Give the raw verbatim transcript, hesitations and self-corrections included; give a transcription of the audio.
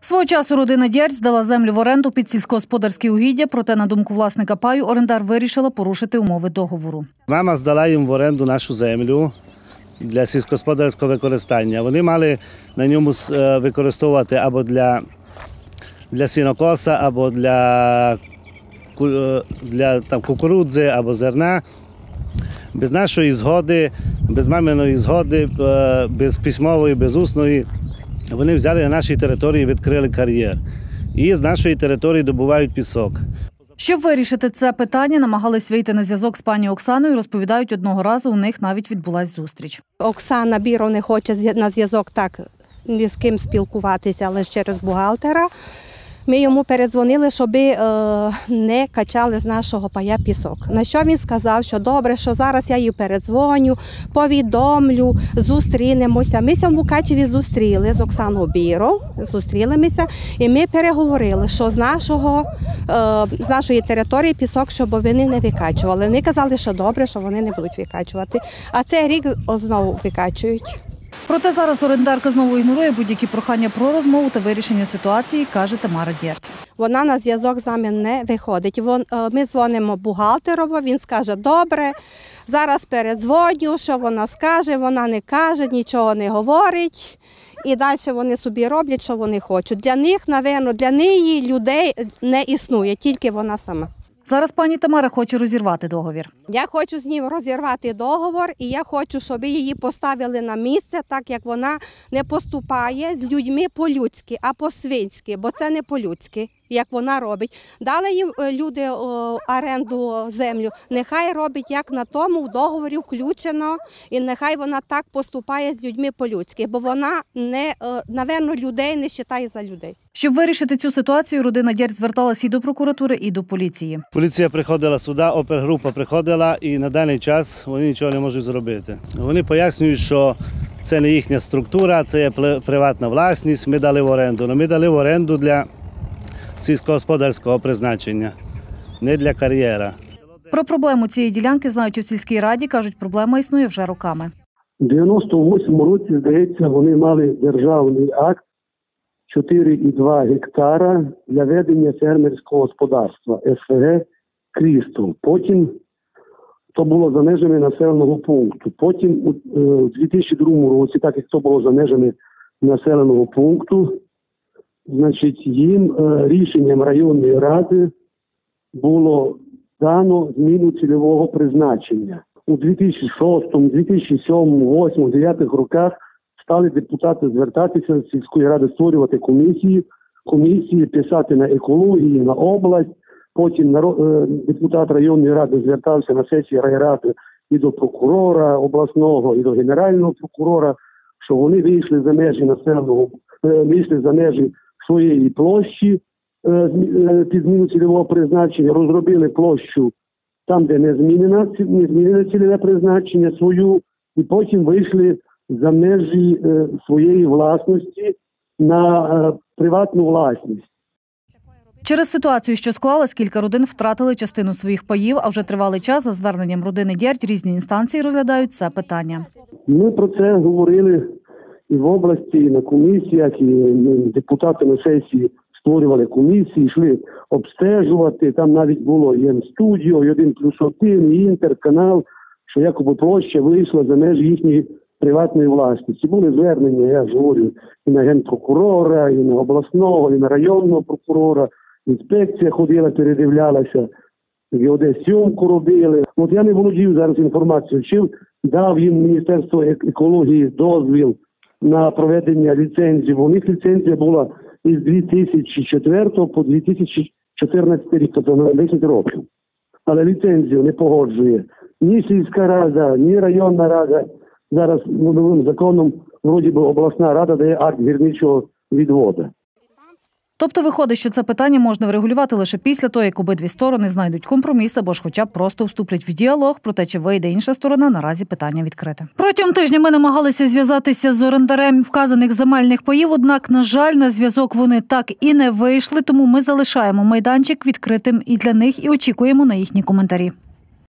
Свого часу родина Дєрдь здала землю в оренду під сільськогосподарські угіддя, проте, на думку власника паю, орендар вирішила порушити умови договору. Мама здала їм в оренду нашу землю для сільськогосподарського використання. Вони мали на ньому використовувати або для, для сінокоса, або для, для там, кукурудзи, або зерна. Без нашої згоди, без маминої згоди, без письмової, без усної, вони взяли на нашій території і відкрили кар'єр. І з нашої території добувають пісок. Щоб вирішити це питання, намагались вийти на зв'язок з пані Оксаною. Розповідають, одного разу у них навіть відбулась зустріч. Оксана Біро не хоче на зв'язок так ні з ким спілкуватися, але через бухгалтера. Ми йому передзвонили, щоб не качали з нашого пая пісок. На що він сказав, що добре, що зараз я їй передзвоню, повідомлю, зустрінемося. Ми в Мукачеві зустріли з Оксаною Біро, зустрілися, і ми переговорили, що з, нашого, з нашої території пісок, щоб вони не викачували. Вони казали, що добре, що вони не будуть викачувати. А цей рік знову викачують. Проте зараз орендарка знову ігнорує будь-які прохання про розмову та вирішення ситуації, каже Тамара Дєрдь. Вона на зв'язок з нами не виходить. Ми дзвонимо бухгалтерові, він скаже, добре, зараз передзвоню, що вона скаже, вона не каже, нічого не говорить. І далі вони собі роблять, що вони хочуть. Для них, напевно, для неї людей не існує, тільки вона сама. Зараз пані Тамара хоче розірвати договір. Я хочу з ним розірвати договір, і я хочу, щоб її поставили на місце, так як вона не поступає з людьми по-людськи, а по-свинськи, бо це не по-людськи, як вона робить. Дали їм люди оренду землю, нехай робить, як на тому, в договорі включено, і нехай вона так поступає з людьми по-людськи, бо вона, не, напевно, людей не вважає за людей. Щоб вирішити цю ситуацію, родина Дєрдь зверталася і до прокуратури, і до поліції. Поліція приходила сюди, опергрупа приходила, і на даний час вони нічого не можуть зробити. Вони пояснюють, що це не їхня структура, це є приватна власність, ми дали в оренду. Але ми дали в оренду для сільськогосподарського призначення, не для кар'єра. Про проблему цієї ділянки знають у сільській раді, кажуть, проблема існує вже роками. У дев'яносто восьмому році, здається, вони мали державний акт чотири і два гектара для ведення фермерського господарства ес ве ге «Крістол». Потім то було за межами населеного пункту. Потім у дві тисячі другому році, так як то було за межами населеного пункту, значить, їм рішенням районної ради було дано зміну цільового призначення. У дві тисячі шостому, дві тисячі сьомому, дві тисячі восьмому, дві тисячі дев'ятому роках стали депутати звертатися з сільської ради, створювати комісії, комісії писати на екології, на область. Потім депутат районної ради звертався на сесії райради і до прокурора обласного, і до генерального прокурора, що вони вийшли за межі населеного, вийшли за межі своєї площі під зміну цільового призначення, розробили площу там, де не змінено, не змінено цільове призначення свою, і потім вийшли за межі своєї власності на приватну власність. Через ситуацію, що склалась, кілька родин втратили частину своїх паїв, а вже тривалий час за зверненням родини Дєрдь різні інстанції розглядають це питання. Ми про це говорили і в області, і на комісіях, і депутати на сесії створювали комісії, йшли обстежувати. Там навіть було і М-студіо, і один плюс один, і Інтерканал, що якоби площа вийшла за межі їхньої приватної власності. Були звернення, я ж говорю, і на генпрокурора, і на обласного, і на районного прокурора. Інспекція ходила, передивлялася, геодезйомку робили. От я не володію зараз інформацією, чи дав їм Міністерство екології дозвіл на проведення ліцензії. У них ліцензія була із дві тисячі четвертого по дві тисячі чотирнадцятий рік, тобто на десять років. Але ліцензію не погоджує ні сільська рада, ні районна рада. Зараз новим законом, вроді би, обласна рада дає акт гірничого відводу. Тобто виходить, що це питання можна врегулювати лише після того, як обидві сторони знайдуть компроміс або ж хоча б просто вступлять в діалог, проте чи вийде інша сторона, наразі питання відкрите. Протягом тижня ми намагалися зв'язатися з орендарем вказаних земельних паїв, однак, на жаль, на зв'язок вони так і не вийшли, тому ми залишаємо майданчик відкритим і для них, і очікуємо на їхні коментарі.